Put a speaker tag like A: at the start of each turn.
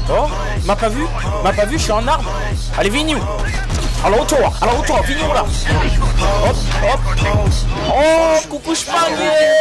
A: Oh, m'a pas vu? M'a pas vu, je suis en arme. Allez, Vignou. Alors retour, Vignou là. Hop, hop. Oh, coucou Spagné.